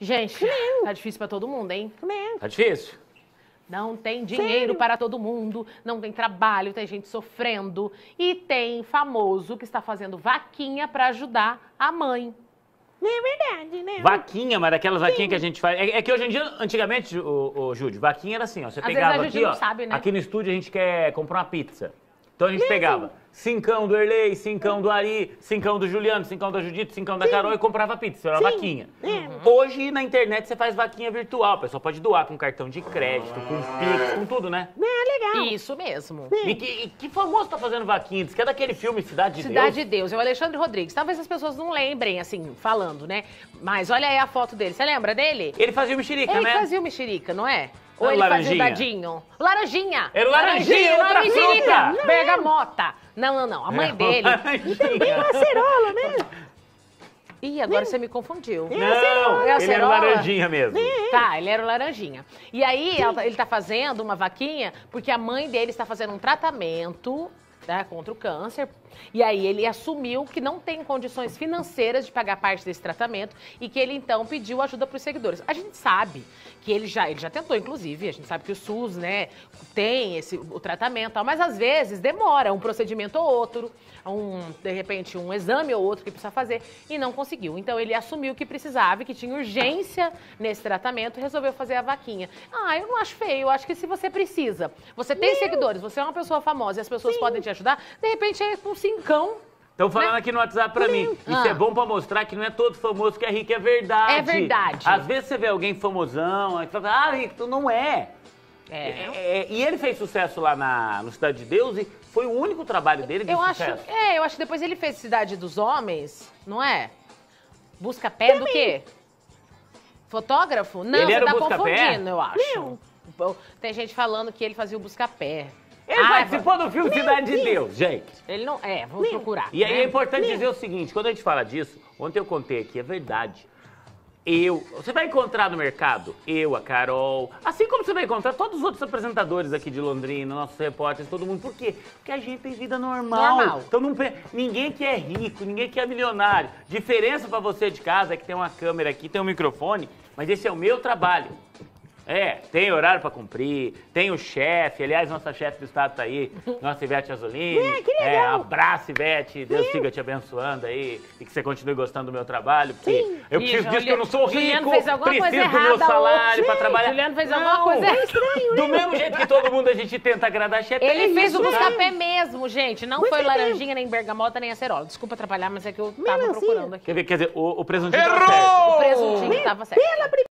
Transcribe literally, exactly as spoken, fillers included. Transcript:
Gente, tá difícil pra todo mundo, hein? Tá difícil? Não tem dinheiro Sério? para todo mundo, não tem trabalho, tem gente sofrendo. E tem famoso que está fazendo vaquinha pra ajudar a mãe. É verdade, né? Vaquinha, mas daquelas vaquinhas que a gente faz. É, é que hoje em dia, antigamente, o, o Júlio, vaquinha era assim, ó. Você Às pegava vezes a gente aqui, não ó. sabe, né? Aqui no estúdio a gente quer comprar uma pizza. Então a gente pegava cincão do Erlei, cincão do Ari, cincão do Juliano, cincão da Judite, cincão da Carol e comprava pizza. Era uma vaquinha. É. Hoje na internet você faz vaquinha virtual. O pessoal pode doar com cartão de crédito, com Pix, com tudo, né? É legal. Isso mesmo. E que, e que famoso tá fazendo vaquinha? Diz que é daquele filme Cidade de Cidade Deus. de Deus, é o Alexandre Rodrigues. Talvez as pessoas não lembrem, assim, falando, né? Mas olha aí a foto dele. Você lembra dele? Ele fazia o mexerica, Ele né? fazia o mexerica, não é? Ou Não, ele laranjinha. fazia o dadinho? Laranjinha! Era o laranjinha, não outra era mexerica! fruta. Bergamota! Não, não, não. A mãe É, dele... Tem uma acerola, né? Ih, agora você me confundiu. Não, É a ele era acerola? laranjinha mesmo. Tá, ele era o laranjinha. E aí, ela- ele tá fazendo uma vaquinha porque a mãe dele está fazendo um tratamento, né, contra o câncer. E aí ele assumiu que não tem condições financeiras de pagar parte desse tratamento e que ele então pediu ajuda para os seguidores. A gente sabe que ele já, ele já tentou, inclusive, a gente sabe que o SUS, né, tem esse, o tratamento, tal, mas às vezes demora um procedimento ou outro, um, de repente um exame ou outro que precisa fazer e não conseguiu. Então ele assumiu que precisava e que tinha urgência nesse tratamento e resolveu fazer a vaquinha. Ah, eu não acho feio, eu acho que se você precisa, você tem seguidores, você é uma pessoa famosa e as pessoas podem te ajudar, de repente é com cincão. Estão falando aqui no WhatsApp pra mim. Isso Ah. é bom pra mostrar que não é todo famoso que é rico, é verdade. É verdade. Às vezes você vê alguém famosão, aí você fala, ah, rico, tu não é. É. É, é, e ele fez sucesso lá na, no Cidade de Deus e foi o único trabalho dele de Eu acho, sucesso. é, eu acho que depois ele fez Cidade dos Homens, não é? Busca pé do quê? Fotógrafo? Não, Ele você era o tá busca-pé? confundindo, eu acho. Bom, tem gente falando que ele fazia o busca-pé. Ele Ah, participou do filme Cidade de Deus, gente. Ele não. É, vamos procurar. E aí né? é importante dizer o seguinte, quando a gente fala disso, ontem eu contei aqui, é verdade. Eu, você vai encontrar no mercado, eu, a Carol, assim como você vai encontrar todos os outros apresentadores aqui de Londrina, nossos repórteres, todo mundo. Por quê? Porque a gente tem vida normal. Normal. Então não, pe- ninguém que é rico, ninguém que é milionário. Diferença pra você de casa é que tem uma câmera aqui, tem um microfone, mas esse é o meu trabalho. É, tem horário pra cumprir, tem o chefe, aliás, nossa chefe do estado tá aí, nossa Ivete Azulini. É, que legal. É, abraço, Ivete, Deus siga te abençoando aí e que você continue gostando do meu trabalho, porque Sim. eu Ih, preciso disso que eu não sou rico, Juliano fez alguma coisa preciso do meu errada salário hoje. pra trabalhar. Juliano fez Não, alguma coisa errada. Estranho, Do mesmo jeito que todo mundo a gente tenta agradar a chefe. Ele é fez isso, o né? busca-pé mesmo, gente. Não foi Busca-pé. laranjinha, nem bergamota, nem acerola. Desculpa atrapalhar, mas é que eu tava Melancia. procurando aqui. Quer ver, quer dizer, o, o presuntinho tá Errou! certo. O presuntinho tava certo. Pela